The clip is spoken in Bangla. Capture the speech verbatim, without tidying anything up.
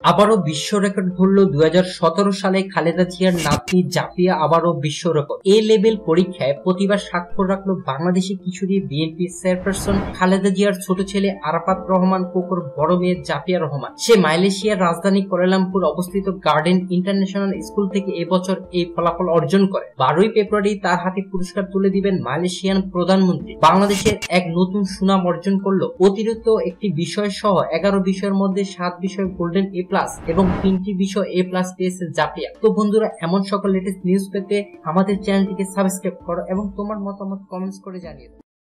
আবারও বিশ্ব রেকর্ড ভুলল দুই হাজার সতেরো সালে খালেদা জিয়ার নাতনি জাফিয়া আবারও বিশ্ব রেকর্ড। এ লেভেল পরীক্ষায় প্রতিবার স্বাক্ষর রাখলো বাংলাদেশি কিশোরী বিএনপি চেয়ারপারসন খালেদা জিয়ার ছোট ছেলে আরাফাত রহমান কোকোর বড় মেয়ে জাফিয়া রহমান। সে মালয়েশিয়ার রাজধানী কুয়ালালামপুর অবস্থিত গার্ডেন ইন্টারন্যাশনাল স্কুল থেকে এবছর এই ফলাফল অর্জন করে। বারোই ফেব্রুয়ারি তার হাতে পুরস্কার তুলে দিবেন মালয়েশিয়ান প্রধানমন্ত্রী। বাংলাদেশের এক নতুন সুনাম অর্জন করলো। অতিরিক্ত একটি বিষয় সহ এগারো বিষয়ের মধ্যে সাত বিষয় গোল্ডেন এ প্লাস এবং তিনটি বিষয় এ প্লাস পেয়েছে জাফিয়া। তো বন্ধুরা, এমন সকল লেটেস্ট নিউজ পেতে আমাদের চ্যানেলটিকে সাবস্ক্রাইব করো এবং তোমার মতামত কমেন্টস করে জানিয়ে দাও।